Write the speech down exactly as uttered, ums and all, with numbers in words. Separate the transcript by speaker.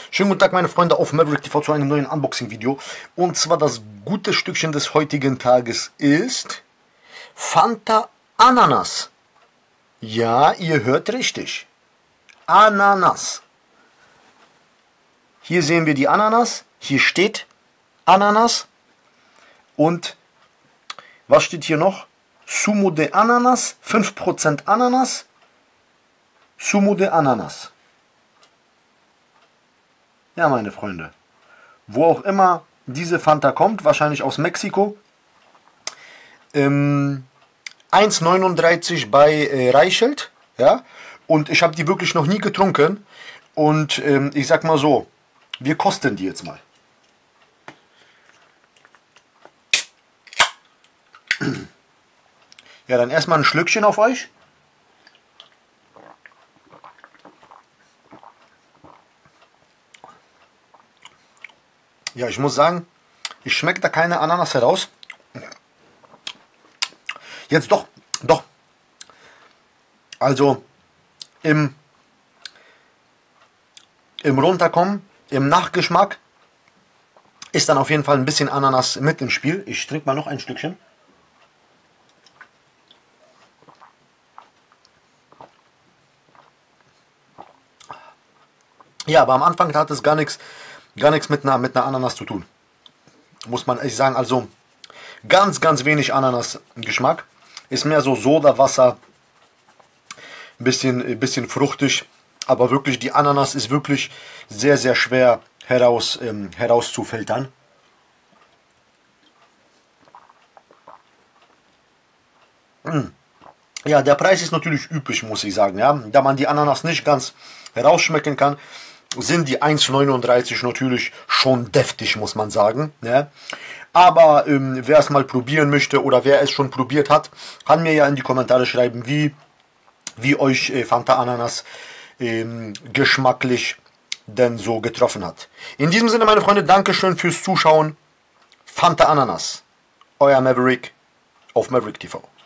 Speaker 1: Schönen guten Tag, meine Freunde, auf Maverick T V zu einem neuen Unboxing-Video. Und zwar das gute Stückchen des heutigen Tages ist Fanta Ananas. Ja, ihr hört richtig. Ananas. Hier sehen wir die Ananas. Hier steht Ananas. Und was steht hier noch? Sumo de Ananas, fünf Prozent Ananas. Sumo de Ananas. Ja, meine Freunde, wo auch immer diese Fanta kommt, wahrscheinlich aus Mexiko, ähm, eins neununddreißig bei äh, Reichelt, ja, und ich habe die wirklich noch nie getrunken und ähm, ich sag mal so, wir kosten die jetzt mal. Ja, dann erstmal ein Schlückchen auf euch. Ja, ich muss sagen, ich schmecke da keine Ananas heraus. Jetzt doch, doch. Also im, im Runterkommen, im Nachgeschmack ist dann auf jeden Fall ein bisschen Ananas mit im Spiel. Ich trinke mal noch ein Stückchen. Ja, aber am Anfang hat es gar nichts gar nichts mit einer, mit einer Ananas zu tun. Muss man ehrlich sagen, also ganz, ganz wenig Ananas-Geschmack. Ist mehr so Sodawasser, ein bisschen, bisschen fruchtig, aber wirklich die Ananas ist wirklich sehr, sehr schwer heraus, ähm, herauszufiltern. Mmh. Ja, der Preis ist natürlich üppig, muss ich sagen, ja, da man die Ananas nicht ganz herausschmecken kann, sind die eins neununddreißig natürlich schon deftig, muss man sagen. Ne? Aber ähm, wer es mal probieren möchte oder wer es schon probiert hat, kann mir ja in die Kommentare schreiben, wie, wie euch äh, Fanta Ananas ähm, geschmacklich denn so getroffen hat. In diesem Sinne, meine Freunde, Dankeschön fürs Zuschauen. Fanta Ananas, euer Maverick auf Maverick T V.